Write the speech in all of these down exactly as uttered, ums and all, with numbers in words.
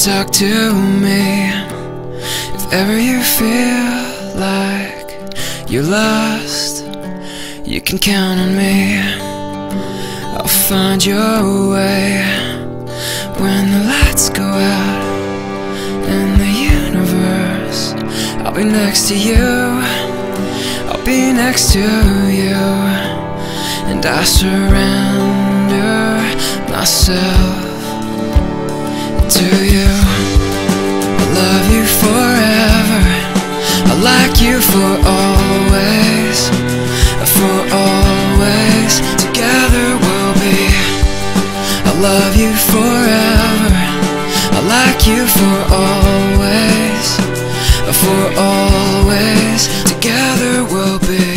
talk to me. If ever you feel like you're lost, you can count on me. I'll find your way when the lights go out in the universe. I'll be next to you, I'll be next to you, and I surrender myself to you. I love you forever, I like you for always, for always, together we'll be. I love you forever, I like you for always, for always, together we'll be.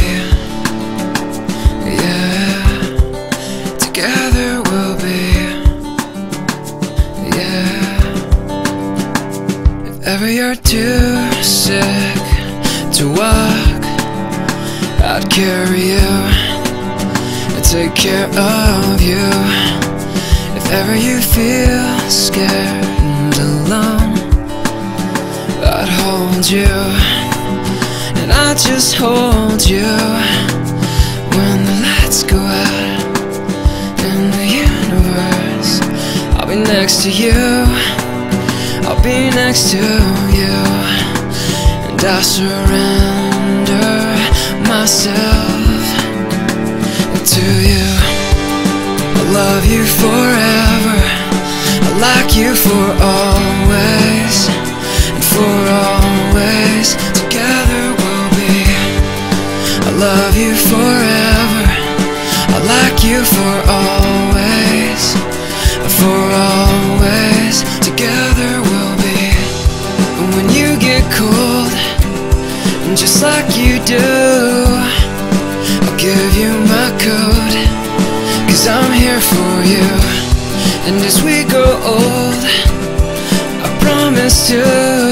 Yeah, together we'll be. Yeah. If ever you're too sick to walk, I'd carry you and take care of you. If ever you feel scared and alone, I'd hold you, and I'd just hold you when the lights go out in the universe. I'll be next to you, I'll be next to you, and I surrender myself to you. I love you forever, I like you for always, and for always, together we'll be. I love you forever, I like you for always, for always, together we'll be. And when you get cold, just like you do, I'll give you my coat, 'cause I'm here for you. And as we grow old, I promise to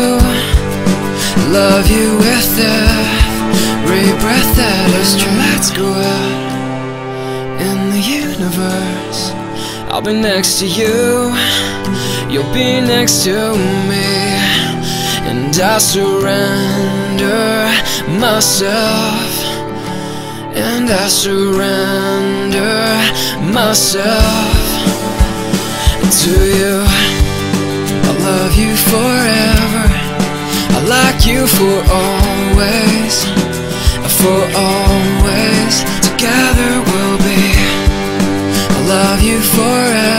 love you with every breath that is true. Lights go out in the universe, I'll be next to you, you'll be next to me, and I surrender myself, and I surrender myself to you. I love you forever, I like you for always, for always, together we'll be. I love you forever,